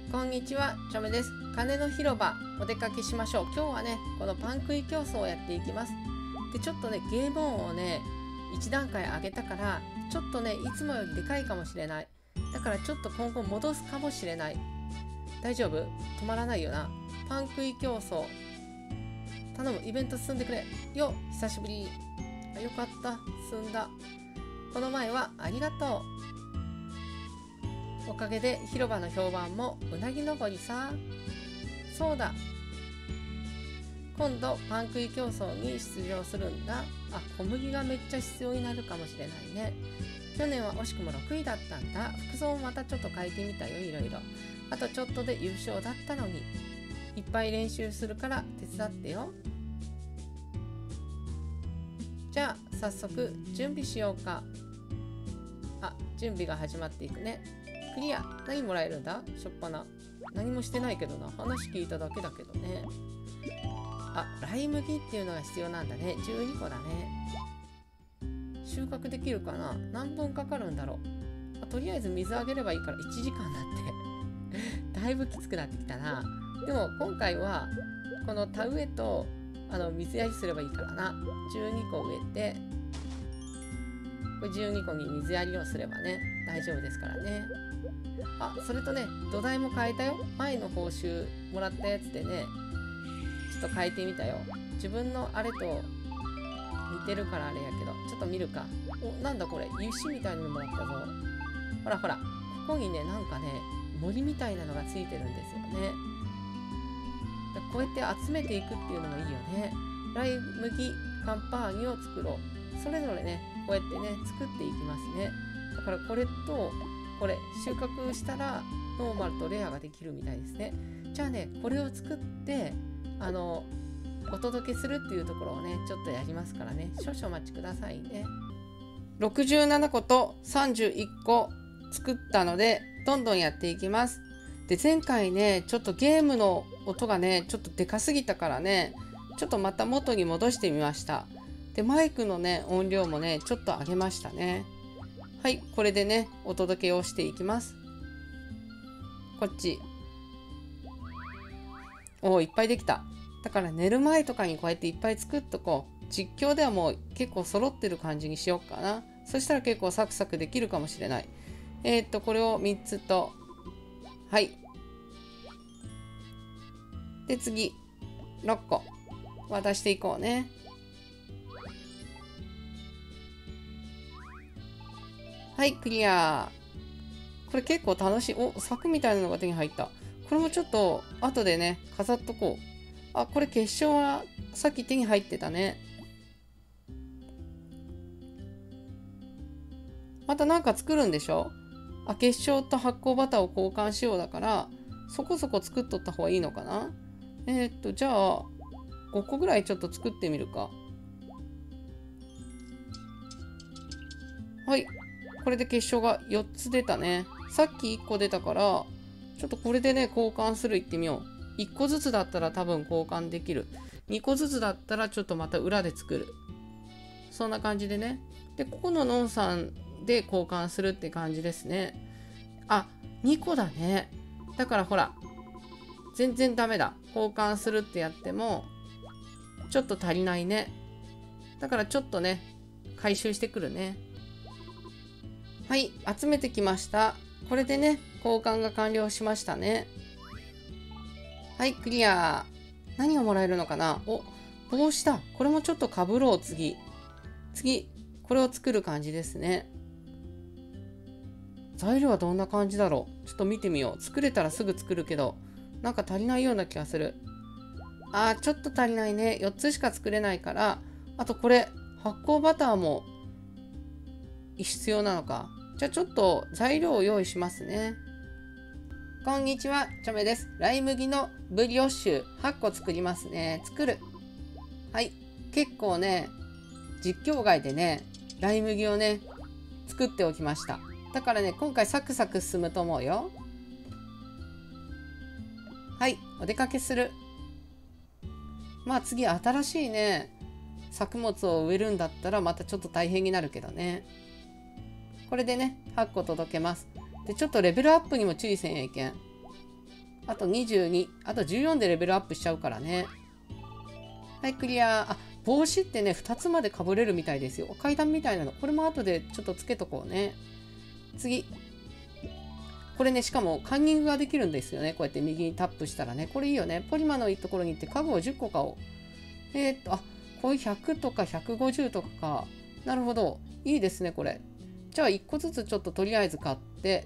こんにちは、チョメです。金の広場、お出かけしましょう。今日はね、このパン食い競争をやっていきます。で、ちょっとね、ゲーム音をね、1段階上げたから、ちょっとね、いつもよりでかいかもしれない。だからちょっと今後戻すかもしれない。大丈夫？止まらないよな。パン食い競争。頼む、イベント進んでくれ。よ、久しぶり。よかった、進んだ。この前はありがとう。おかげで広場の評判もうなぎ登りさ。そうだ。今度パン食い競争に出場するんだ。小麦がめっちゃ必要になるかもしれないね。去年は惜しくも6位だったんだ。服装もまたちょっと変えてみたよ、いろいろ。あとちょっとで優勝だったのに。いっぱい練習するから手伝ってよ。じゃあ早速準備しようか。準備が始まっていくね。クリア。何もらえるんだ？しょっぱな。何もしてないけどな。話聞いただけだけどね。ライ麦っていうのが必要なんだね。12個だね。収穫できるかな？何分かかるんだろう。とりあえず水あげればいいから1時間だって。だいぶきつくなってきたな。でも今回はこの田植えと水やりすればいいからな。12個植えて、これ12個に水やりをすればね、大丈夫ですからね。それとね、土台も変えたよ。前の報酬もらったやつでね、ちょっと変えてみたよ。自分のあれと似てるからあれやけど、ちょっと見るか。なんだこれ、石みたいにもらったぞ。ほらほら、ここにね、なんかね、森みたいなのがついてるんですよね。こうやって集めていくっていうのもいいよね。ライ麦カンパーニを作ろう。それぞれね、こうやってね、作っていきますね。だからこれとこれ収穫したらノーマルとレアができるみたいですね。じゃあね、これを作ってお届けするっていうところをね、ちょっとやりますからね。少々お待ちくださいね。67個と31個作ったので、どんどんやっていきます。で、前回ね、ちょっとゲームの音がね、ちょっとでかすぎたからね、ちょっとまた元に戻してみました。で、マイクのね、音量もね、ちょっと上げましたね。はい、これでね、お届けをしていきます。こっち。いっぱいできた。だから寝る前とかにこうやっていっぱい作っとこう。実況ではもう結構揃ってる感じにしようかな。そしたら結構サクサクできるかもしれない。これを3つと、はい。で、次、6個渡していこうね。はい、クリア。これ結構楽しい。柵みたいなのが手に入った。これもちょっと後でね、飾っとこう。これ結晶はさっき手に入ってたね。またなんか作るんでしょ？結晶と発酵バターを交換しようだから、そこそこ作っとった方がいいのかな？じゃあ、5個ぐらいちょっと作ってみるか。はい。これで結晶が4つ出たね。さっき1個出たから、ちょっとこれでね、交換するいってみよう。1個ずつだったら多分交換できる。2個ずつだったらちょっとまた裏で作る。そんな感じでね。で、ここのノンさんで交換するって感じですね。2個だね。だからほら、全然ダメだ。交換するってやっても、ちょっと足りないね。だからちょっとね、回収してくるね。はい、集めてきました。これでね、交換が完了しましたね。はい、クリア。何をもらえるのかな？帽子だ。これもちょっとかぶろう、次。次、これを作る感じですね。材料はどんな感じだろう？ちょっと見てみよう。作れたらすぐ作るけど、なんか足りないような気がする。ちょっと足りないね。4つしか作れないから、あとこれ、発酵バターも必要なのか。じゃあちょっと材料を用意しますね。こんにちは、チョメです。ライ麦のブリオッシュ8個作りますね。作る。はい。結構ね、実況外でね、ライ麦をね、作っておきました。だからね、今回サクサク進むと思うよ。はい、お出かけする。次新しいね、作物を植えるんだったらまたちょっと大変になるけどね。これでね、8個届けます。で、ちょっとレベルアップにも注意せんやいけん。 あと22、あと14でレベルアップしちゃうからね。はい、クリア。あ、帽子ってね、2つまでかぶれるみたいですよ。階段みたいなの。これも後でちょっとつけとこうね。次。これね、しかもカンニングができるんですよね。こうやって右にタップしたらね。これいいよね。ポリマのいいところに行って家具を10個買おう。あ、こういう100とか150とかか。なるほど。いいですね、これ。じゃあ1個ずつちょっととりあえず買って。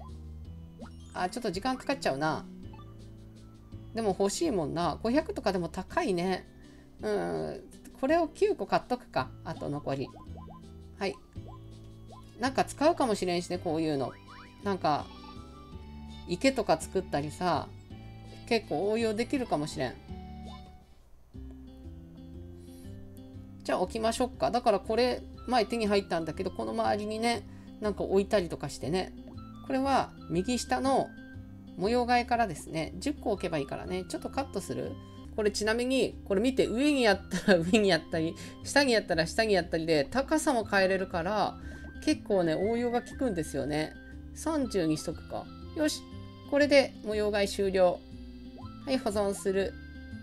あ、ちょっと時間かかっちゃうな。でも欲しいもんな。500とかでも高いね。これを9個買っとくか。あと残り。はい。なんか使うかもしれんしね、こういうの。なんか、池とか作ったりさ、結構応用できるかもしれん。じゃあ置きましょうか。だからこれ、前手に入ったんだけど、この周りにね、なんか置いたりとかしてね。これは右下の模様替えからですね、10個置けばいいからね、ちょっとカットする。これちなみに、これ見て、上にやったら上にやったり、下にやったら下にやったりで、高さも変えれるから、結構ね、応用が効くんですよね。30にしとくか。よし、これで模様替え終了。はい、保存する。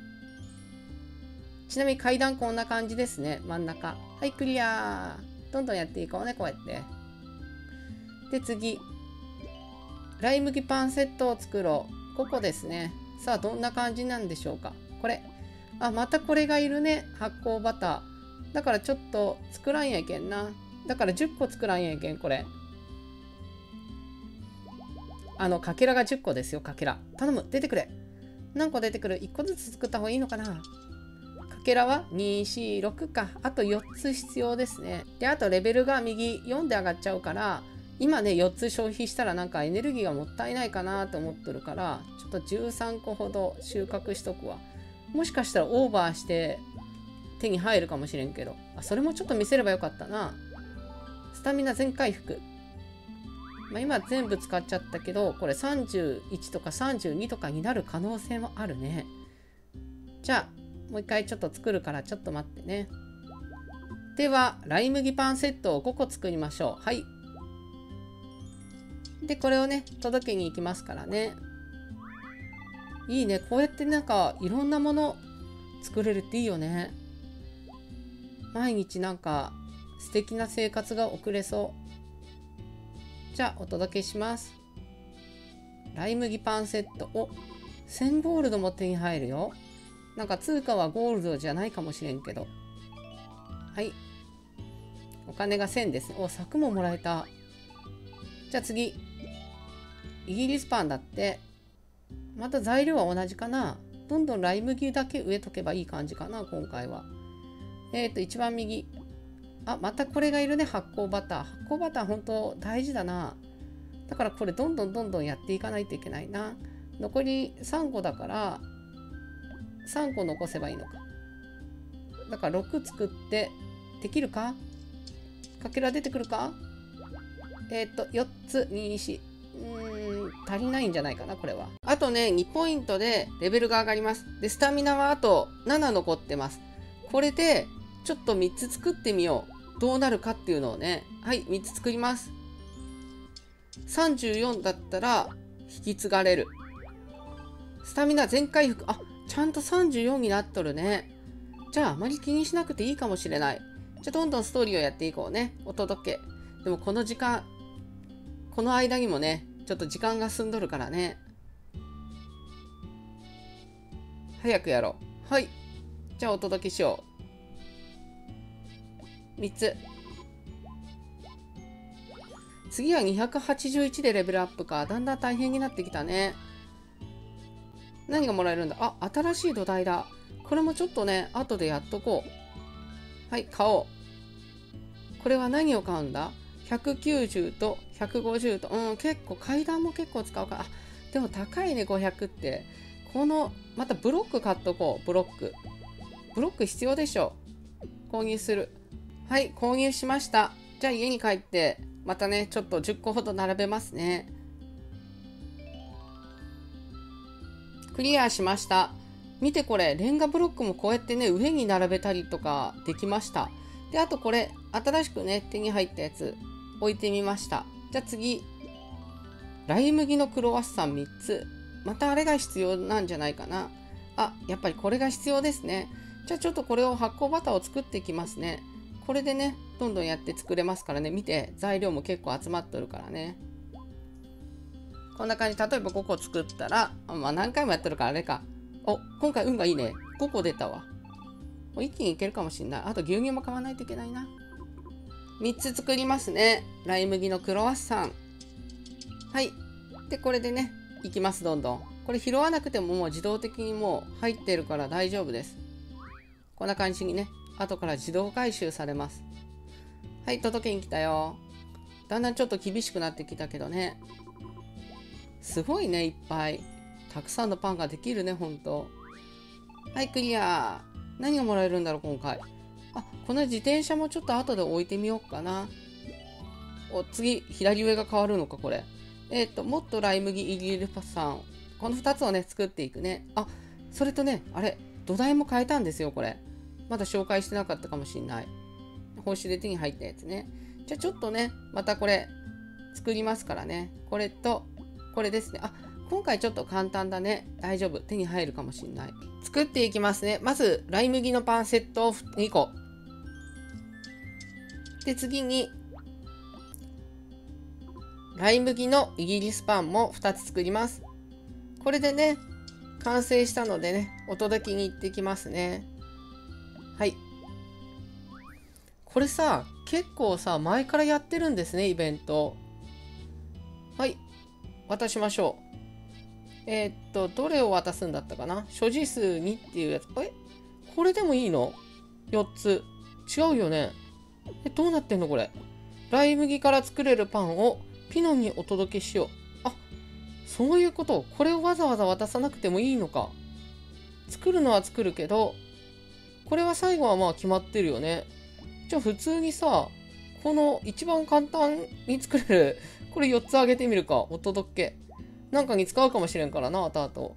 ちなみに階段こんな感じですね、真ん中。はい、クリア。どんどんやっていこうね、こうやって。で、次。ライ麦パンセットを作ろう。5個ですね。さあ、どんな感じなんでしょうか。これ。あ、またこれがいるね。発酵バター。だからちょっと作らんやけんな。だから10個作らんやけん、これ。かけらが10個ですよ、かけら。頼む、出てくれ。何個出てくる？ 1 個ずつ作った方がいいのかな。かけらは2、4、6か。あと4つ必要ですね。で、あとレベルが右4で上がっちゃうから、今ね、4つ消費したらなんかエネルギーがもったいないかなと思ってるから、ちょっと13個ほど収穫しとくわ。もしかしたらオーバーして手に入るかもしれんけど。あ、それもちょっと見せればよかったな。スタミナ全回復。まあ、今全部使っちゃったけど、これ31とか32とかになる可能性もあるね。じゃあ、もう一回ちょっと作るからちょっと待ってね。では、ライ麦パンセットを5個作りましょう。はい。で、これをね、届けに行きますからね。いいね。こうやってなんかいろんなもの作れるっていいよね。毎日なんか素敵な生活が送れそう。じゃあ、お届けします。ライ麦パンセット。お、1000ゴールドも手に入るよ。なんか通貨はゴールドじゃないかもしれんけど。はい。お金が1000ですね。お、柵ももらえた。じゃあ次。イギリスパンだって。また材料は同じかな。どんどんライ麦だけ植えとけばいい感じかな、今回は。一番右。あ、またこれがいるね、発酵バター。発酵バター本当大事だな。だからこれどんどんやっていかないといけないな。残り3個だから、3個残せばいいのか。だから6作って、できるか？かけら出てくるか？4つ、2、4。足りないんじゃないかな、これは。あとね、2ポイントでレベルが上がります。で、スタミナはあと7残ってます。これで、ちょっと3つ作ってみよう。どうなるかっていうのをね。はい、3つ作ります。34だったら、引き継がれる。スタミナ全回復。あ、ちゃんと34になっとるね。じゃあ、あまり気にしなくていいかもしれない。じゃあ、どんどんストーリーをやっていこうね。お届け。でも、この時間、この間にもね、ちょっと時間が進んどるからね。早くやろう。はい。じゃあお届けしよう。3つ。次は281でレベルアップか。だんだん大変になってきたね。何がもらえるんだ？あ、新しい土台だ。これもちょっとね、後でやっとこう。はい、買おう。これは何を買うんだ？190と150と、結構階段も結構使うか。あ、でも高いね、500って。この、またブロック買っとこう、ブロック。ブロック必要でしょ。購入する。はい、購入しました。じゃあ家に帰って、またね、ちょっと10個ほど並べますね。クリアしました。見てこれ、レンガブロックもこうやってね、上に並べたりとかできました。で、あとこれ、新しくね、手に入ったやつ、置いてみました。じゃあ次。ライ麦のクロワッサン3つ。 またあれが必要なんじゃないかな。あ、やっぱりこれが必要ですね。じゃあちょっとこれを発酵バターを作っていきますね。これでね、どんどんやって作れますからね。見て、材料も結構集まっとるからね。こんな感じ。例えば5個作ったら、まあ何回もやってるからあれか。お、今回運がいいね。5個出たわ。一気にいけるかもしんない。あと牛乳も買わないといけないな。3つ作りますね。ライ麦のクロワッサン。はい。で、これでね、いきます、どんどん。これ拾わなくてももう自動的にもう入ってるから大丈夫です。こんな感じにね、後から自動回収されます。はい、届けに来たよ。だんだんちょっと厳しくなってきたけどね。すごいね、いっぱい。たくさんのパンができるね、ほんと。はい、クリア。何がもらえるんだろう、今回。あ、この自転車もちょっと後で置いてみようかな。お、次、左上が変わるのか、これ。もっとライ麦イギルパさん。この2つをね、作っていくね。あ、それとね、あれ、土台も変えたんですよ、これ。まだ紹介してなかったかもしんない。報酬で手に入ったやつね。じゃあちょっとね、またこれ、作りますからね。これと、これですね。あ、今回ちょっと簡単だね。大丈夫。手に入るかもしんない。作っていきますね。まず、ライ麦のパンセットを2個。で、次に、ライ麦のイギリスパンも2つ作ります。これでね、完成したのでね、お届けに行ってきますね。はい。これさ、結構さ、前からやってるんですね、イベント。はい。渡しましょう。どれを渡すんだったかな？所持数2っていうやつ。これでもいいの？ 4 つ。違うよね。どうなってんのこれ。ライ麦から作れるパンをピノにお届けしよう。あ、そういうこと。これをわざわざ渡さなくてもいいのか。作るのは作るけど、これは最後はまあ決まってるよね。じゃあ普通にさ、この一番簡単に作れる、これ4つあげてみるか。お届け。なんかに使うかもしれんからな、後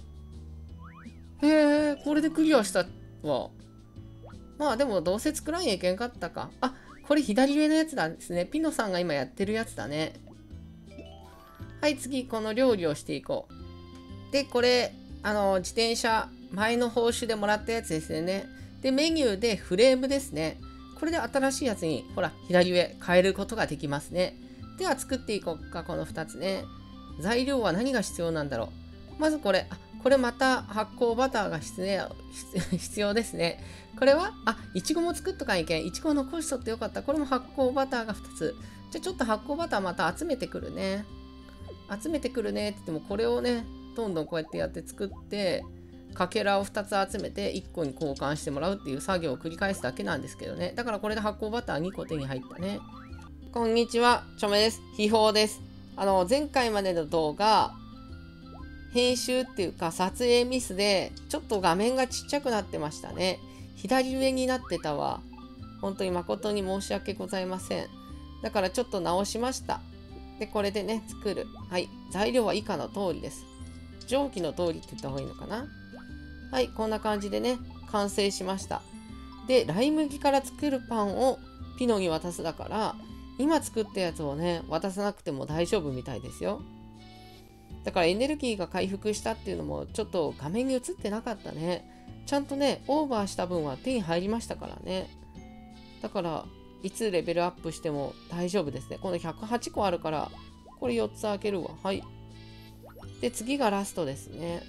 々。へえ、これでクリアしたわ。まあでもどうせ作らんやいけんかったか。あ、これ左上のやつなんですね。ピノさんが今やってるやつだね。はい、次、この料理をしていこう。で、これ、自転車、前の報酬でもらったやつですよね。で、メニューでフレームですね。これで新しいやつに、ほら、左上変えることができますね。では、作っていこうか、この2つね。材料は何が必要なんだろう。まずこれ、これまた発酵バターが必要ですね。これは、いちごも作っとかんいけん。いちご残しとってよかった。これも発酵バターが2つ。じゃあちょっと発酵バターまた集めてくるね。集めてくるねって言っても、これをね、どんどんこうやってやって作って、かけらを2つ集めて1個に交換してもらうっていう作業を繰り返すだけなんですけどね。だからこれで発酵バター2個手に入ったね。こんにちは、チョメです。秘宝です。前回までの動画、編集っていうか撮影ミスで、ちょっと画面がちっちゃくなってましたね。左上になってたわ。本当に誠に申し訳ございません。だからちょっと直しました。で、これでね、作る。はい。材料は以下の通りです。上記の通りって言った方がいいのかな。はい。こんな感じでね、完成しました。で、ライ麦から作るパンをピノに渡すだから、今作ったやつをね、渡さなくても大丈夫みたいですよ。だからエネルギーが回復したっていうのもちょっと画面に映ってなかったね。ちゃんとね、オーバーした分は手に入りましたからね。だから、いつレベルアップしても大丈夫ですね。この108個あるから、これ4つ開けるわ。はい。で、次がラストですね。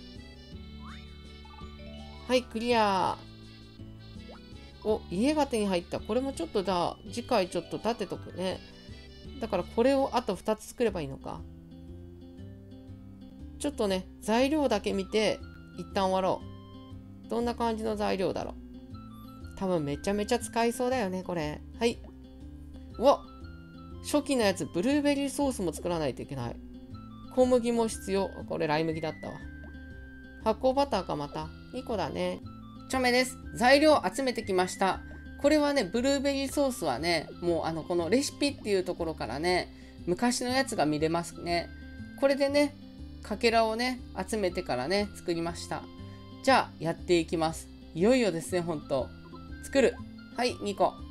はい、クリア。お、家が手に入った。これもちょっと次回ちょっと立てとくね。だからこれをあと2つ作ればいいのか。ちょっとね、材料だけ見て、一旦終わろう。どんな感じの材料だろう。多分めちゃめちゃ使いそうだよね、これ。はい。うわ、初期のやつ、ブルーベリーソースも作らないといけない。小麦も必要。これライ麦だったわ。発酵バターかまた。2個だね。ちょめです。材料集めてきました。これはね、ブルーベリーソースはね、もうこのレシピっていうところからね、昔のやつが見れますね。これでね、かけらをね、集めてからね、作りました。じゃあ、やっていきます。いよいよですね、ほんと。作る。はい、2個。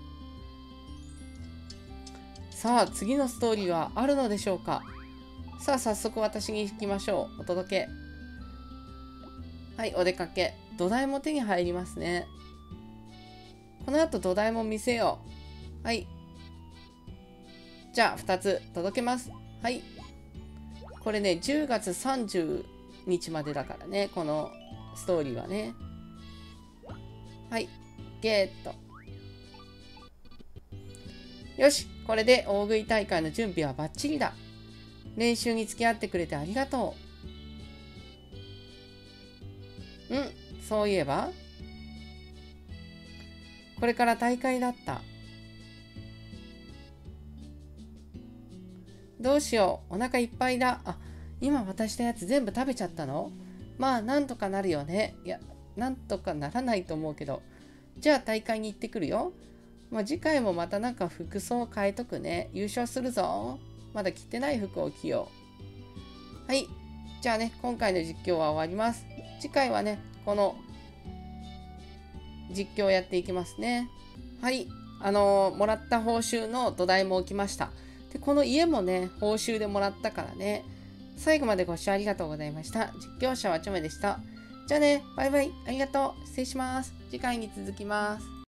さあ、次のストーリーはあるのでしょうか。さあ、早速私に行きましょう。お届け。 はい、お出かけ。土台も手に入りますね。この後土台も見せよう。はい。じゃあ、2つ届けます。はい。これね、10月30日までだからね、このストーリーはね。はい。ゲット。よし、これで大食い大会の準備はバッチリだ。練習に付き合ってくれてありがとう。そういえば、これから大会だった。どうしよう、お腹いっぱいだ。あ、今渡したやつ全部食べちゃったの？まあ、なんとかなるよね。いや、なんとかならないと思うけど。じゃあ大会に行ってくるよ。まあ、次回もまたなんか服装を変えとくね。優勝するぞ。まだ着てない服を着よう。はい。じゃあね、今回の実況は終わります。次回はね、この実況をやっていきますね。はい。もらった報酬の土台も置きました。で、この家もね、報酬でもらったからね。最後までご視聴ありがとうございました。実況者はチョメでした。じゃあね、バイバイ。ありがとう。失礼します。次回に続きます。